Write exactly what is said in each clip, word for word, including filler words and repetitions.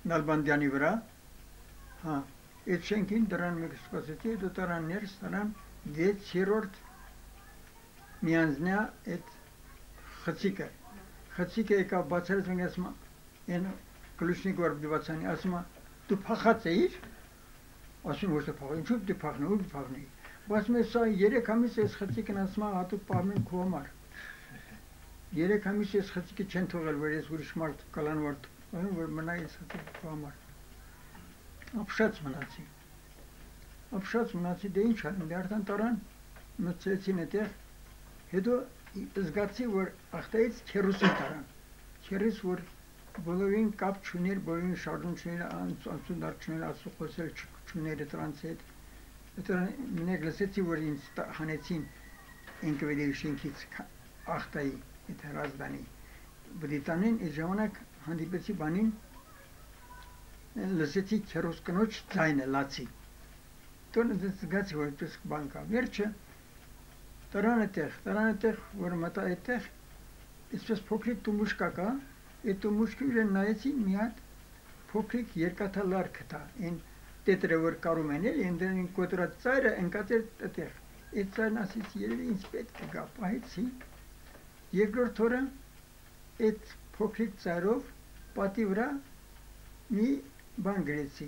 Նալբանդյանի վրա, հա, այդ շենքին դրան մեկ սպասեցի, հետո տարան ներս, տարան վեցերորդ միանձնյա այդ խցիկը, խցիկը եկավ բացարեց մենք ասում են գլուշնիկ որ դիվացանի, ասում դու փախած էիր, ասում ոչ թե փախա, ինչու դու փախնի, ու փախնի, բայց մեզ սա երեք ամիս այս խցիկն ասում հատուկ պահում են քո համար, երեք ամիս այս խցիկը չեն թողել, որ ես ուրիշ մարդ կալան որ որ մնա այս խցիկը քո համար, ապշած մնացի, ապշած մնացի, դե ինչ անեմ, դե արդեն տարան, մտցրեցին այդտեղ, հետո զգացի, որ ախտայից քերուսի տարան, քերիս, որ բոլորին կապ չուներ, բոլորին շարժում չուներ, անցունդար չուներ, ասու խոսել չուներ դրանց հետ, հետո մենակ լսեցի, որ ինձ հանեցին ընկվելի շենքից ախտայի, այդ հրազդանի, բդիտանին այդ ժամանակ հանդիպեցի բանին, լսեցի քերոս կնոջ ձայնը, լացի, տոնը զգացի, որ այդպես բան կա, վերջը, տարան այդտեղ, տարան այդտեղ, որ մտա այդտեղ, այսպես փոքրիկ տումուշկա կա, այդ տումուշկի վրա նայեցի մի հատ փոքրիկ երկաթալար կտա, այն տետրը որ կարում են էլ, այն դրան կոտրած ծայրը ընկած էր այդտեղ, այդ ծայրն ասեցի երևի ինձ պետք է գա, պահեցի, երկրորդ օրը այդ փոքրիկ ծայրով պատի վրա մի բան գրեցի,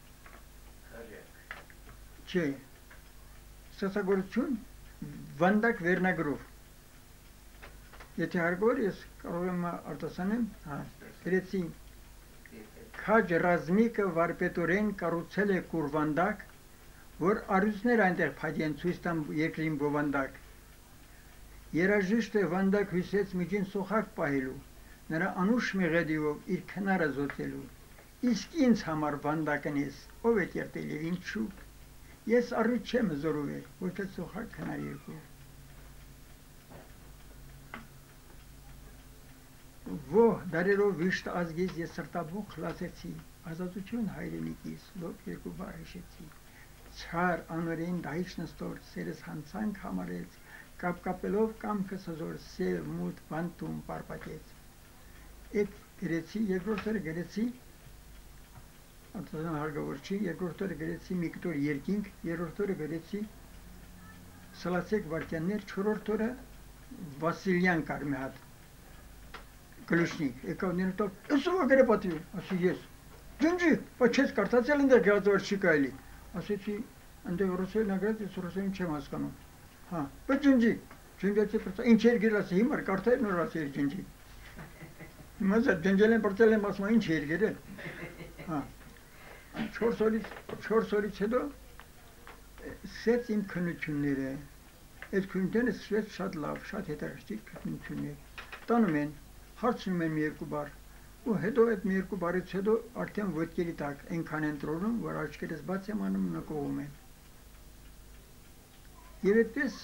չէ, ստեղծագործություն վանդակ վերնագրով, եթե հարկավոր ես կարող եմ արտասանեմ, գրեցի քաջ ռազմիկը վարպետորեն կառուցել է կուրվանդակ, որ առյուծներ այնտեղ փայտեն ցույց տան երկրին բովանդակ, երաժիշտ է վանդակ հյուսեց միջին սոխակ պահելու, նրա անուշ մեղեդիով իր քնարը զոթելու, իսկ ինձ համար վանդակն ես, ով է կերտել եւ ինչու, ես առյուծ չեմ զորուվել, ոչ թե սոխակ քնար երկու, Ոհ, դարերով վիշտ ազգից ես սրտաբուխ լացեցի, ազատություն հայրենիքիս, լոք երկու բար հիշեցի, չար անորեն դահիճ նստոր, սերս հանցանք համարեց, կապկապելով կամքս հզոր, սև մութ բանտում պարպատեց, այդ գրեցի, երկրորդ օրը գրեցի, արտասան հարգավոր չի, երկրորդ օրը գրեցի մի կտոր երկինք, երրորդ օրը գրեցի սլացեք վարկյաններ, չորրորդ օրը Վասիլյան կար մի հատ, Գլուշնիկ, եկավ ներտով, ըսով ագր է պատիվ, ասի ես, ջնջի, բայց չես կարդացել ընդեղ գեղած որ չի կայլի, ասեցի, ընդեղ ռուսոյն ագրած, ես ռուսոյն չեմ հասկանում, հա, բայց ջնջի, ջնջացի պրծա, ինչ էր գրասի, հիմար կարդայր նոր ասի էր ջնջի, հիմա զա ջնջել են պրծել են ասմա ինչ էր գրել, հա, չորս օրից հետո, սեց իմ քնությունները, այդ քնությունները սվեց շատ լավ, շատ հետարաշտիկ քնություններ, տանում են, հարցնում են մի երկու բար, ու հետո այդ մի երկու բարից հետո արդեն ոտքերի տակ այնքան են տրորում, որ աչքերս բաց եմ անում նկողում են։ Եվ այդպես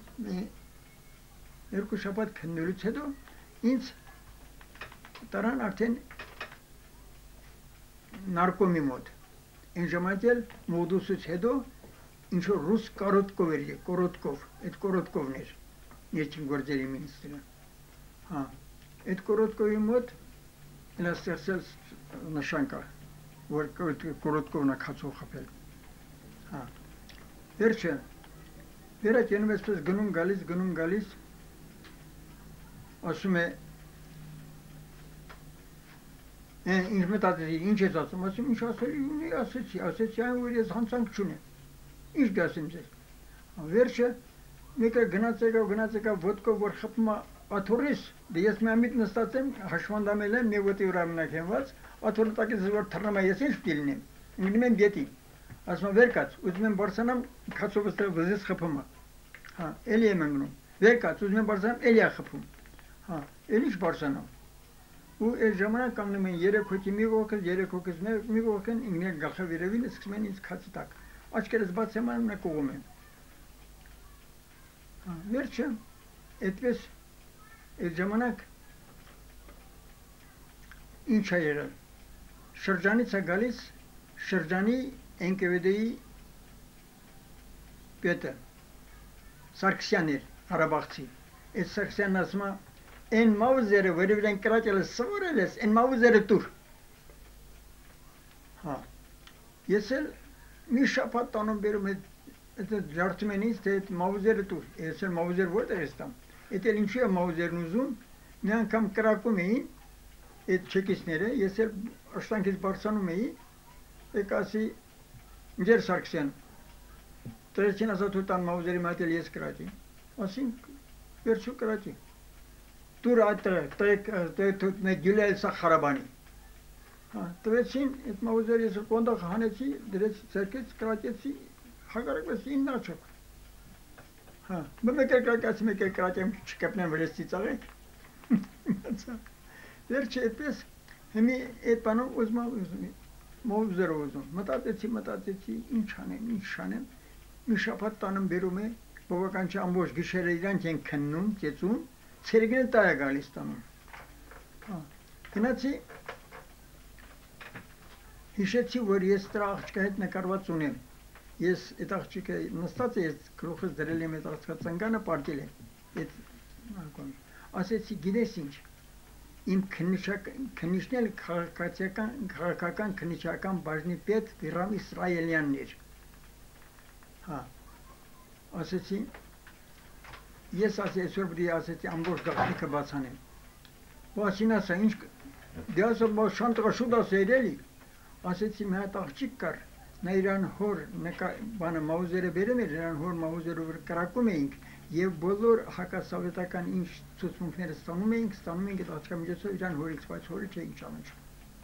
երկու շաբաթ քննելուց հետո ինձ տարան արդեն նարկոմի մոտ։ Այն ժամանակ էլ մոդուսից հետո ինչ-որ ռուս կարոտկով էր, կորոտկով, այդ կորոտկովն էր, ներքին գործերի մինիստրը։ Հա, այդ կորոտկովի մոտ Elə ստեղծել նշան կա, որ կորոտկովն է քացով խփել։ Հա։ Վերջը, վերակենում այսպես գնում գալիս, գնում գալիս, ասում է, ինչ մտածեցի, ինչ ես ասում, ասում ինչ ասելի ունի, ասեցի, ասեցի այն, որ ես հանցանք չունեմ։ Ինչ դասեմ ձեզ։ Վերջը, մեկը գնաց եկավ, գնաց եկավ ոտկով, որ խփում է աթոռիս, դե ես մի ամիտ նստած եմ, հաշվանդամել եմ, մի ոտի վրա մնակենված, աթոռը տակից որ թռնում է, ես ինչ պիտի լինեմ, ընկնում եմ գետի, ասում եմ վեր կաց, ուզում եմ բարձրանամ, քացով ստեղ վզես խփում է, հա, էլի եմ ընկնում, վեր կաց, ուզում եմ բարձրանամ, էլի է խփում, հա, էլի ինչ բարձրանամ, ու այդ ժամանակ կանգնում են երեք հոգի մի կողքից, երեք հոգից մի կողքին, ինքներ գլխը վերևին, սկսում են ինձ քացի տակ, աչքերս բաց եմ անում, նկողում են, վերջը, այդպես այդ ժամանակ ինչ է եղել, շրջանից է գալիս շրջանի Էն Կե Վե Դե-ի պետը, Սարգսյանն էր, Ղարաբաղցի, այդ Սարգսյանն ասում է, այն մաուզերը, որի վրա կրակել ես, սովորել ես, այն մաուզերը տուր, Հա։ Ես էլ մի շաբաթ տանում բերում այդ ջարդում են ինձ, թե այդ մաուզերը տուր, ես էլ մաուզեր որտեղ ես տամ։ Էդ էլ ինչու է մաուզերն ուզում, մի անգամ կրակում էին այդ չեկիստները, ես էլ աշտանքից բարձանում էի, եք ասի, Ջեր Սարգսյան, տրեցին ասա թու տան մաուզերի մատ էլ ես կրակի, ասին վերջու կրակի, տուր այդտեղ, մեկ գյուլել սա խարաբանի, տրեցին այդ մաուզերը ես կոնդախ հանեցի, դրեց ծերկեց, կրակեցի, հագարակվեց ինն աչոք, մեկ էլ կրակացի, մեկ էլ կրակեմ չկպնեմ վրես ծիծաղեք, վերջը այդպես, հիմի այդ բանում ուզում ուզում մաուզերը ուզում, մտածեցի, մտածեցի, ինչ անեմ, ինչ անեմ, մի շաբաթ տանում բերում է, բովական չէ ամբողջ գիշերը իրանք են քննում, ծեծում, ցերեգն էլ տա է գալիս տանում։ Գնացի, հիշեցի, որ ես դրա աղջկա հետ նկարված ունեմ, ես այդ աղջիկը նստած է, ես գլուխս դրել եմ այդ աղջկա ծնգանը պարտել եմ, ասեցի, գիտես ինչ, իմ քննիչն էլ քաղաքական քննիչական բաժնի պետ Վիրամ Իսրայելյանն էր, ասեցի, ես ասի այսօր բրի ասեցի ամբողջ գաղտնիքը բացանեմ, ասին ասա, ինչ, դե ասա, շանտղա շուտ ասա երելի, ասեցի, մի հատ աղջիկ կար, նա իրան հոր բանը մաուզերը բերում էր, իրան հոր մաուզերով կրակում էինք և բոլոր հակասովետական ինչ ցուցմունքները ստանում էինք, ստանում էինք այդ աղջկա միջոցով իրան հորից, բայց հորը չէինք ճանաչում։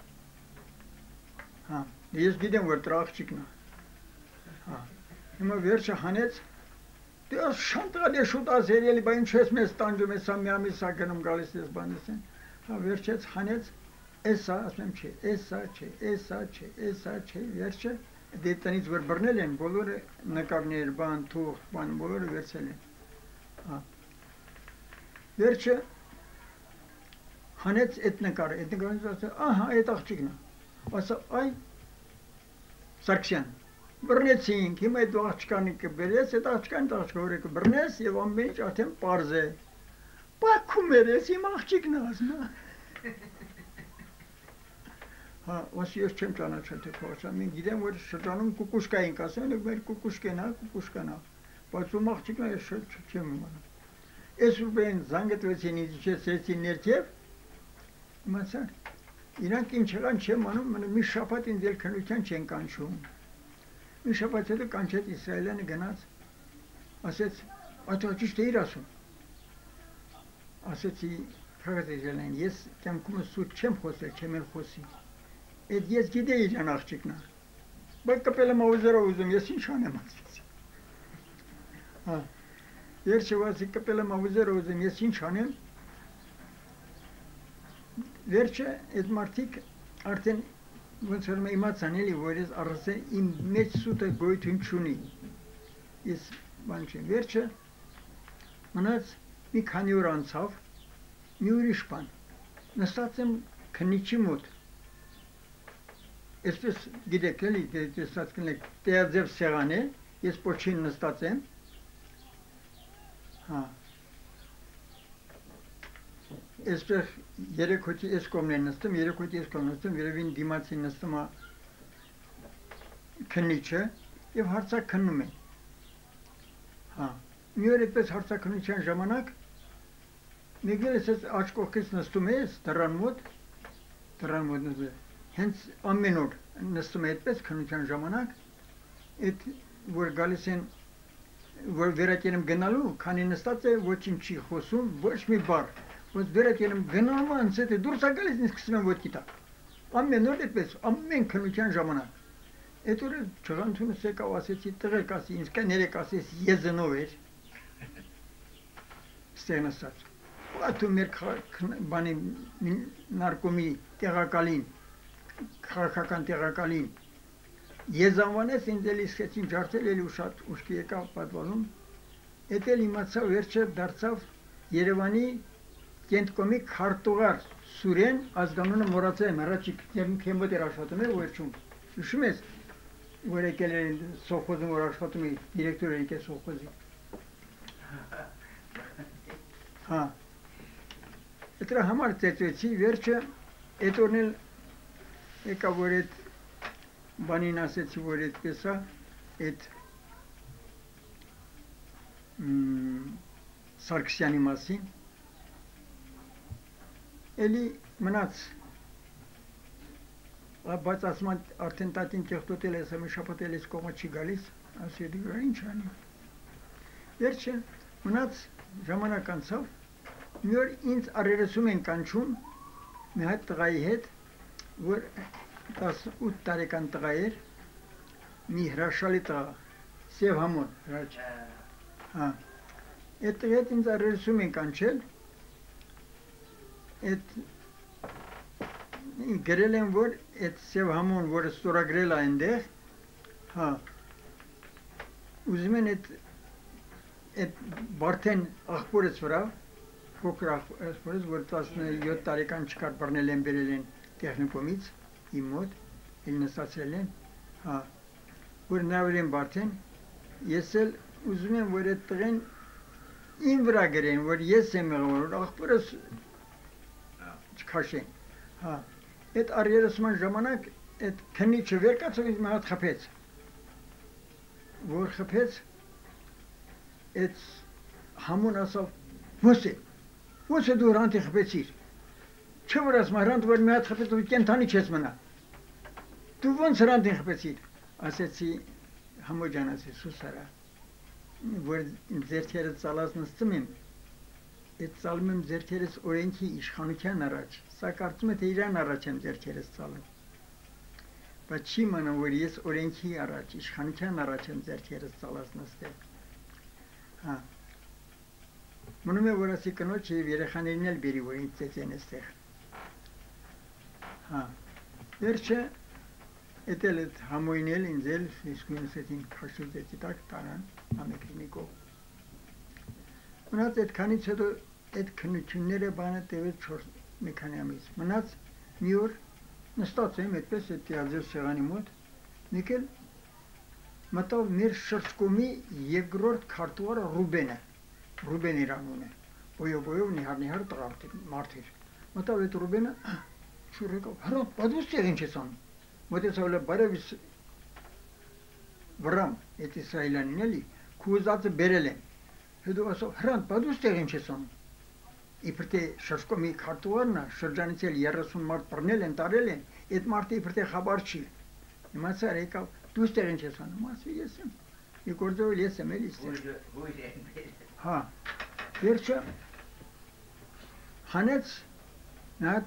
Հա, ես գիտեմ, որ դրա աղջիկն է։ Հա, հիմա վերջը հանեց, դե շանտղա դե շուտ ասեր էլի, բա ինչ ես մեզ տանջում, էսա մի ամիս ա գնում գալիս ես բանես են։ Հա, վերջեց հանեց, էսա, ասում եմ չէ, էսա չէ, էսա չէ, էսա չէ, վերջը դե տնից որ բռնել են, բոլորը նկարներ, բան, թուղթ, բան, բոլորը վերցել են։ Վերջը հանեց այդ նկարը, այդ նկարից ասա, ահա, այդ աղջիկն է, ասա, այ, Սարգսյան, բռնեցինք, հիմա այդ աղջկանի կբերես, այդ աղջկանի աղջկա հորը կբռնես և ամեն ինչ արդեն պարզ է, պակում էր ես, իմ աղջիկն է, ասում է։ Հա, ասի ես չեմ ճանաչել թե փողոցը, մենք գիտեմ, որ շրջանում կուկուշկա ենք ասում, մեր կուկուշկեն է, կուկուշկան է, բայց ում աղջիկն է, ես չեմ իմանում։ Ես ուբեն զանգտվեցին ինձ իջեցրեցին ներքև, իմացան, իրանք ինչ եղան չեմ անում, մի շաբաթ ինձ էլ քննության չեն կանչում։ Մի շաբաթ հետո կանչեց Իսրայելյանը գնաց, ասեց, այդ ճիշտ է իր ասում։ Ասեցի, քաղաք Իսրայելյան, ես կյանքումս սուտ չեմ խոսել, չեմ էլ խոսի։ Այդ ես գիտեի իրան աղջիկն է, բայց կպել եմ մաուզերով ուզում, ես ինչ անեմ ասեցի։ Հա, վերջը ասի կպել եմ մաուզերով ուզում, ես ինչ անեմ։ Վերջը այդ մարդիկ արդեն ոնց որ իմացան էլի, որ ես առասեն իմ մեջ սուտը գոյություն չունի։ Ես բան չեմ, վերջը մնաց մի քանի օր անցավ, մի ուրիշ բան, նստած եմ քննիչի մոտ, այսպես գիտեք էլի, տեսած կնեք, տեղաձև սեղան է, ես պոչին նստած եմ, հա, այսպես երեք հոյթի ես կողմն են նստում, երեք հոյթի ես կողմն նստում, երևին դիմացի նստում է քննիչը և հարցակ քննում են, հա, մի օր այդպես հարցակ քննության ժամանակ, մեկ էլ ես աչ կողքից նստում ես, դռան մոտ, դռան մոտ նստում է, հենց ամեն օր նստում է այդպես քննության ժամանակ, այդ որ գալիս են, որ վերակել եմ գնալու, քանի նստած է ոչինչ չի խոսում, ոչ մի բառ, որ վերակել եմ գնալու անց հետ է դուրս է գալիս, ինձ սկսում եմ ոտքի տակ, ամեն օր այդպես, ամեն քննության ժամանակ, այդ օրը չղանթունս եկավ ասեցի, տղերք ասի, ինձ կա ներեք ասես եզնով էր, ստեղ նստած, ատու մեր բանի նարկոմի տեղակալին, քաղաքական տեղակալին եզանվանեց ինձ էլ իսկեցին ջարդել էլի ու շատ ուշքի եկավ պատվալում, էդ էլ իմացավ վերջը դարձավ Երևանի կենտկոմի քարտուղար Սուրեն ազգանունը մոռացել եմ, հեռաչիկ քեմոտ էր աշխատում էր վերջում, հիշում ես, որ եկել էր սովխոզում որ աշխատում էր, դիրեկտոր էր եկել սովխոզի։ Հա, դրա համար ծեծվեցի, վերջը այդ օրն էլ եկա որ այդ բանին ասեցի, որ այդպես է, այդ Սարգսյանի մասին, էլի մնաց, բայց ասում են արդեն տատին կեղտոտել ես, ամի շապատել ես կողմը չի գալիս, ասի դու ինչ անի։ Վերջը մնաց ժամանակ անցավ, մի օր ինձ առերեսում են կանչում մի հատ տղայի հետ, որ տասնութ տարեկան տղա էր, մի հրաշալի տղա, Սև Համոն, հրաչ։ Հա, այդ տղի հետ ինձ առերեսում են կանչել, այդ գրել են, որ այդ Սև Համոն, որը ստորագրել է այնտեղ, հա, ուզում են այդ այդ Բարդեն աղբորից վրա, փոքր աղբորից, որ տասնյոթ տարեկան չկար բռնել են բերել են տեխնիկումից, իմ մոտ, էլ նստացրել են, հա, որ նավեր են Բարդեն, ես էլ ուզում եմ, որ այդ տղեն իմ վրա գրեն, որ ես եմ եղել, որ աղբորս չքաշեն, հա, այդ առերեսման ժամանակ այդ քննիչը վեր կացավ ինձ մի հատ խփեց, որ խփեց, այդ Համոն ասավ, ո՞ս է, ո՞ս է դու հրանտի խփեցիր, չէ որ ասում հրանտ որ մի հատ խփեց ու կենթանի չես մնա, դու ո՞նց հրանտին խփեցիր, ասեցի Համո ջան, ասի սուսարա, որ ձեռքերս ծալած նստում եմ, այդ ծալում եմ ձեռքերս օրենքի իշխանության առաջ, սա կարծում է թե իրան առաջ եմ ձեռքերս ծալում, բայց չի մնում, որ ես օրենքի առաջ, իշխանության առաջ եմ ձեռքերս ծալած նստել, հա, մնում է, որ ասի կնոջ և երեխաներին էլ բերի, որ ինձ ծեծեն էստեղ, հա, վերջը, էդ էլ էդ Համոյին էլ ինձ էլ իսկույնս էդին քաշել ձեծի տակ տարան ամեկրինիկով, մնաց այդքանից հետո այդ քննությունները բանը տևեց մի քանի ամիս, մնաց մի օր նստած եմ այդպես այդ տիաձև սեղանի մոտ, մեկ էլ մտավ մեր շրջկոմի երկրորդ քարտուղարը Ռուբենը, Ռուբեն իր անունը, բոյով-բոյով նիհար-նիհար մարդ էր, մտավ այդ Ռուբենը, շուր եկավ, հրանտ, բա դու ստեղ ինչ ես անում, մոտեցավ լը բարև վրամ, այդ իսրայելյանին էլի, քու ուզածը բերել են, հետո ասավ, հրանտ, բա դու ստեղ ինչ ես անում, իբր թե շրջկոմի քարտուղարն է, շրջանից էլ երեսուն մարդ բռնել են, տարել են, այդ մարդը իբր թե խաբար չի, իմացար եկավ, դու ստեղ ինչ ես անում, ասի ես եմ, մի գործով էլ ես եմ էլ իստեղ, հա, վերջը հանեց նատ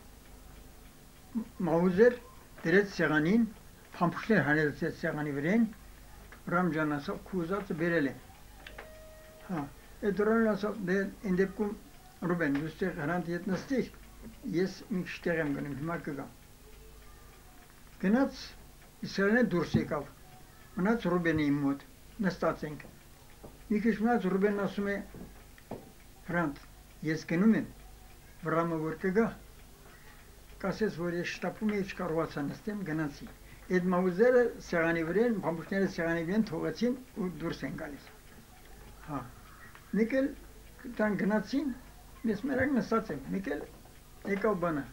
մաուզեր դրեց սեղանին, փամփուշտեր հանեց այդ սեղանի վրեն, Ռամ ջան ասավ, քու ուզածը բերել են, հա, այդ Ռամն ասավ, դե այն դեպքում Ռուբեն, դու ստեղ հրանտ ետ նստիր, ես մի քիչ տեղ եմ գնում, հիմա կգամ, գնաց իսրայելը դուրս եկավ, մնաց Ռուբենի իմ մոտ, նստած ենք, մի քիչ մնաց Ռուբենն ասում է, հրանտ, ես գնում եմ, Վրամը որ կգա, կասես, որ ես շտապում էի չկարողացա նստեմ, գնացի, այդ մաուզերը սեղանի վրեն, փամփուշտները սեղանի վրեն թողեցին ու դուրս են գալիս, հա, մեկ էլ տան գնացին, ես մերակ նստած եմ, մեկ էլ եկավ բանը,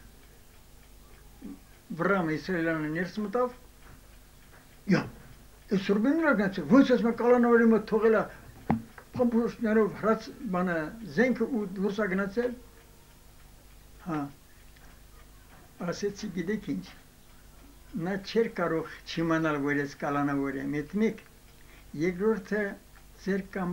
Վրամը իսրայելյանը ներս մտավ, յա, այս Ռուբենն ուր գնացել, ոնց ես մը կալանավորի մոտ թողել է, փամփուշտներով հրած բանը զենքը ու դուրս է գնացել, հա, ասեցի գիտեք ինչ, նա չէր կարող չիմանալ, որ ես կալանավոր եմ, այդ մեկ, երկրորդը ձեր կամ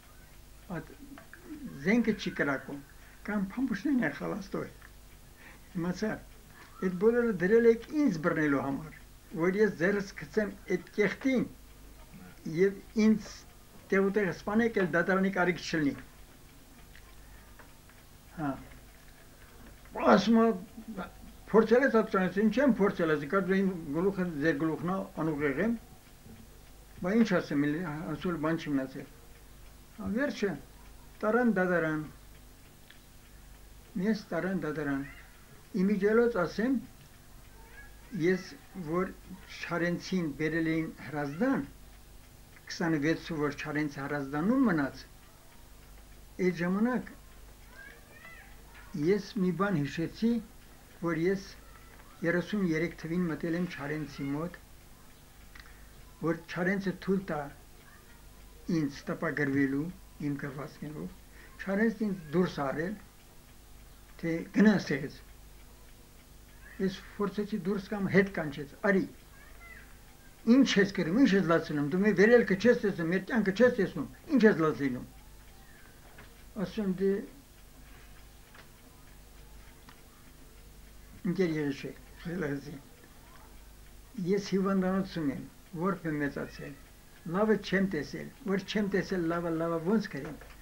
զենքը չի կրակում, կամ փամփուշտներն է խալաստոր, իմացար, այդ բոլորը դրել եք ինձ բռնելու համար, որ ես ձերս գցեմ այդ կեղտին և ինձ տեղուտեղ սպանեք էլ դատարանի կարիք չլինի, հա, ասում է, փորձել ես ատրանից, ինչ եմ փորձել ես, կարծ իմ գլուխը ձեր գլուխն անուղեղ եմ, բա ինչ ասեմ, ասուլ բան չի մնացել, վերջը, տարան դադարան, ես տարան դադարան, իմիջելոց ասեմ, ես որ Չարենցին բերել էին հրազդան, քսանվեցու որ Չարենցը հրազդանում մնաց, այդ ժամանակ ես մի բան հիշեցի, որ ես երեսունյերեք թվին մտել եմ Չարենցի մոտ, որ չարենցը թույլ տա ինձ տպագրվելու իմ կրվածքներով, չարենց ինձ դուրս արել, թե գնաս տեղից։ Ես փորձեցի դուրս կամ հետ կանչեց, արի։ Ինչ ես գրում, ինչ ես լացնում, դու մեր վերելքը չես տեսնում, մեր կյանքը չես տեսնում, ինչ ես լացնում։ Ասում դե ընկեր երեշեք, խելազի։ Ես հիվանդանոցում եմ, որբ եմ մեծացել, լավը չեմ տեսել, որ չեմ տեսել լավը լավը ոնց կրեմ։